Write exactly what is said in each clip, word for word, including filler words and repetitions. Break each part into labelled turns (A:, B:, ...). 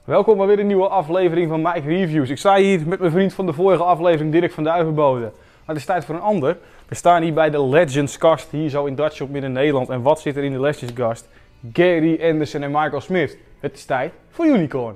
A: Welkom bij weer een nieuwe aflevering van Mike Reviews. Ik sta hier met mijn vriend van de vorige aflevering, Dirk van Duivenbode. Maar het is tijd voor een ander. We staan hier bij de Legends kast, hier zo in Dutch Shop Midden-Nederland. En wat zit er in de Legends kast? Gary Anderson en Michael Smith. Het is tijd voor Unicorn.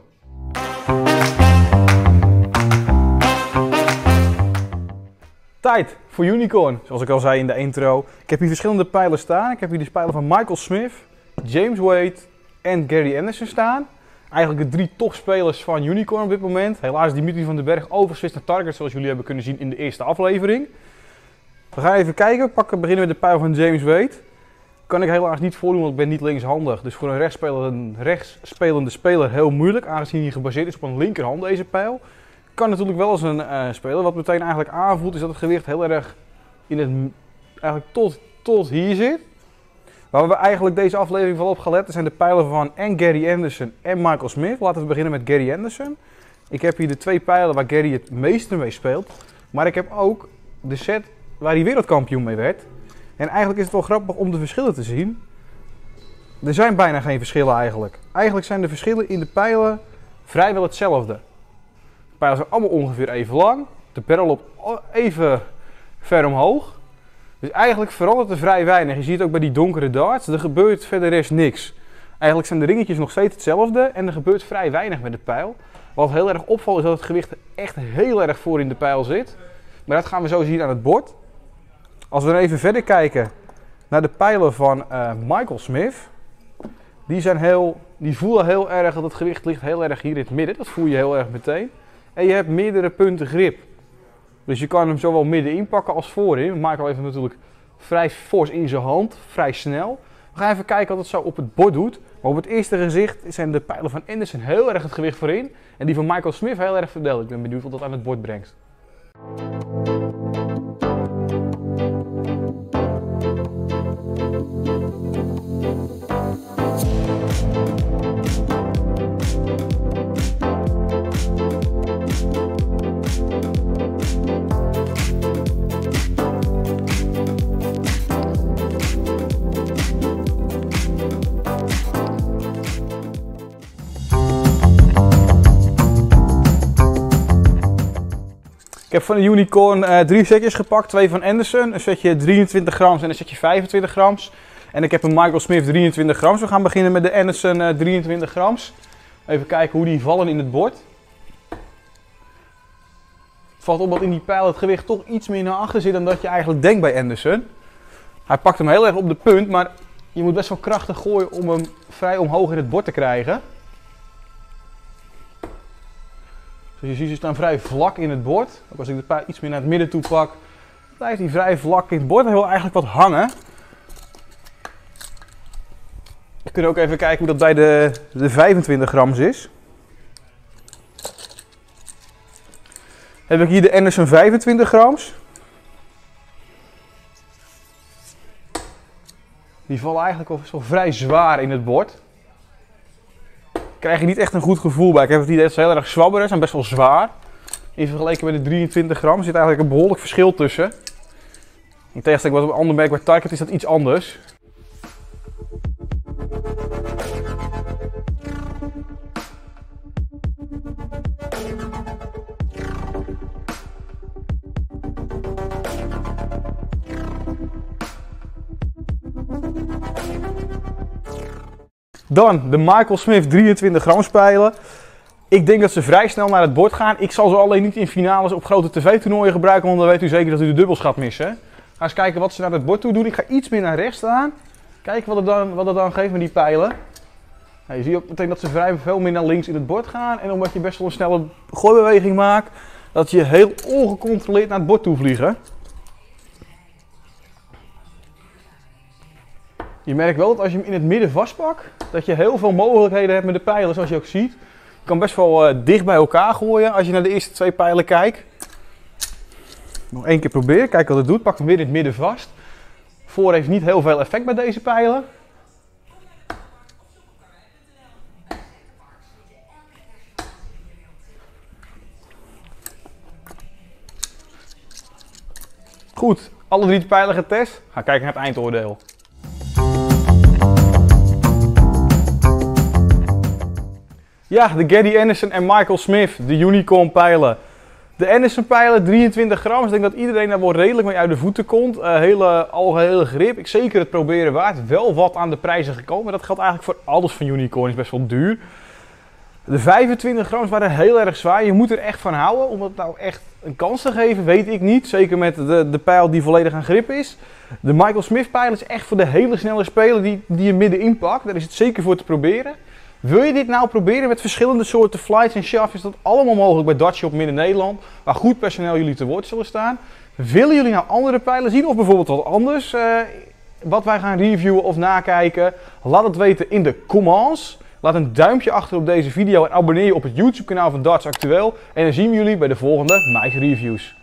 A: Tijd voor Unicorn, zoals ik al zei in de intro. Ik heb hier verschillende pijlen staan. Ik heb hier de pijlen van Michael Smith, James Wade en Gary Anderson staan. Eigenlijk de drie topspelers van Unicorn op dit moment. Helaas Dimitri van den Berg overgeswitcht naar Target, zoals jullie hebben kunnen zien in de eerste aflevering. We gaan even kijken. We pakken, beginnen met de pijl van James Wade. Kan ik helaas niet voordoen, want ik ben niet linkshandig. Dus voor een rechtsspelende, rechtsspelende speler heel moeilijk, aangezien hij gebaseerd is op een linkerhand deze pijl. Kan natuurlijk wel eens een uh, speler. Wat meteen eigenlijk aanvoelt is dat het gewicht heel erg in het, eigenlijk tot, tot hier zit. Waar we eigenlijk deze aflevering vooral op gelet zijn de pijlen van en Gary Anderson en Michael Smith. Laten we beginnen met Gary Anderson. Ik heb hier de twee pijlen waar Gary het meeste mee speelt. Maar ik heb ook de set waar hij wereldkampioen mee werd. En eigenlijk is het wel grappig om de verschillen te zien. Er zijn bijna geen verschillen eigenlijk. Eigenlijk zijn de verschillen in de pijlen vrijwel hetzelfde. De pijlen zijn allemaal ongeveer even lang. De barrel loopt even ver omhoog. Dus eigenlijk verandert er vrij weinig. Je ziet het ook bij die donkere darts. Er gebeurt verder rest niks. Eigenlijk zijn de ringetjes nog steeds hetzelfde. En er gebeurt vrij weinig met de pijl. Wat heel erg opvalt is dat het gewicht echt heel erg voor in de pijl zit. Maar dat gaan we zo zien aan het bord. Als we dan even verder kijken naar de pijlen van uh, Michael Smith. Die, zijn heel, die voelen heel erg dat het gewicht ligt heel erg hier in het midden. Dat voel je heel erg meteen. En je hebt meerdere punten grip. Dus je kan hem zowel middenin pakken als voorin. Michael heeft hem natuurlijk vrij fors in zijn hand, vrij snel. We gaan even kijken wat het zo op het bord doet. Maar op het eerste gezicht zijn de pijlen van Anderson heel erg het gewicht voorin. En die van Michael Smith heel erg verdeeld. Ik ben benieuwd wat dat aan het bord brengt. Ik heb van de Unicorn uh, drie setjes gepakt, twee van Anderson, een setje drieëntwintig grams en een setje vijfentwintig grams. En ik heb een Michael Smith drieëntwintig grams. We gaan beginnen met de Anderson uh, drieëntwintig grams. Even kijken hoe die vallen in het bord. Het valt op dat in die pijl het gewicht toch iets meer naar achter zit dan dat je eigenlijk denkt bij Anderson. Hij pakt hem heel erg op de punt, maar je moet best wel krachtig gooien om hem vrij omhoog in het bord te krijgen. Zoals je ziet, ze staan vrij vlak in het bord. Ook als ik de pijl iets meer naar het midden toe pak, blijft hij vrij vlak in het bord. Hij wil eigenlijk wat hangen. We kunnen ook even kijken hoe dat bij de, de vijfentwintig grams is. Heb ik hier de Anderson vijfentwintig grams. Die vallen eigenlijk al zo vrij zwaar in het bord. Krijg je niet echt een goed gevoel bij. Ik heb het idee dat ze heel erg zwabberen, zijn best wel zwaar. In vergelijking met de drieëntwintig gram zit eigenlijk een behoorlijk verschil tussen. In tegenstelling wat op een ander merk bij Target is dat iets anders. Dan de Michael Smith drieëntwintig grams pijlen. Ik denk dat ze vrij snel naar het bord gaan. Ik zal ze alleen niet in finales op grote tv-toernooien gebruiken, want dan weet u zeker dat u de dubbels gaat missen. Ga eens kijken wat ze naar het bord toe doen. Ik ga iets meer naar rechts staan. Kijken wat het dan, wat het dan geeft met die pijlen. Nou, je ziet ook meteen dat ze vrij veel meer naar links in het bord gaan. En omdat je best wel een snelle gooibeweging maakt, dat je heel ongecontroleerd naar het bord toe vliegen. Je merkt wel dat als je hem in het midden vastpakt, dat je heel veel mogelijkheden hebt met de pijlen, zoals je ook ziet. Je kan best wel uh, dicht bij elkaar gooien als je naar de eerste twee pijlen kijkt. Nog één keer proberen, kijk wat het doet. Pak hem weer in het midden vast. Voor heeft niet heel veel effect bij deze pijlen. Goed, alle drie de pijlen getest. Ga kijken naar het eindoordeel. Ja, de Gary Anderson en Michael Smith, de Unicorn pijlen. De Anderson pijlen, drieëntwintig gram. Dus ik denk dat iedereen daar wel redelijk mee uit de voeten komt. Uh, hele algehele grip. Ik zeker het proberen waard. Wel wat aan de prijzen gekomen. Dat geldt eigenlijk voor alles van Unicorn. Is best wel duur. De vijfentwintig grams waren heel erg zwaar. Je moet er echt van houden. Om het nou echt een kans te geven, weet ik niet. Zeker met de, de pijl die volledig aan grip is. De Michael Smith pijl is echt voor de hele snelle speler die, die je middenin pakt. Daar is het zeker voor te proberen. Wil je dit nou proberen met verschillende soorten flights en shafts, is dat allemaal mogelijk bij Dutch Shop Midden-Nederland, waar goed personeel jullie te woord zullen staan. Willen jullie nou andere pijlen zien of bijvoorbeeld wat anders, uh, wat wij gaan reviewen of nakijken? Laat het weten in de comments. Laat een duimpje achter op deze video en abonneer je op het YouTube kanaal van Darts Actueel. En dan zien we jullie bij de volgende Mike's Reviews.